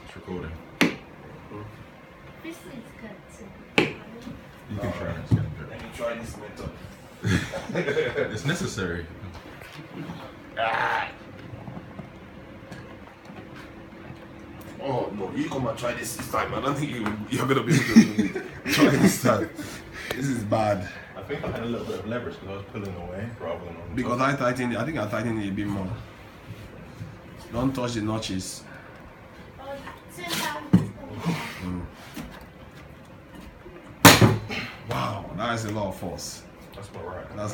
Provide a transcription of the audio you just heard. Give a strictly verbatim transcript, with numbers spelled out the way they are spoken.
It's recording. This is good too. You can try it. Let me try this method. It's necessary. Ah. Oh no, you come and try this this time. I don't think you, you're gonna be able to do it. Try this time. This is bad. I think I had a little bit of leverage because I was pulling away rather than on. Because I tightened it, I think I tightened it a bit more. Don't touch the notches. Oh, turn down. Mm. Wow, that is a lot of force. That's not right. That's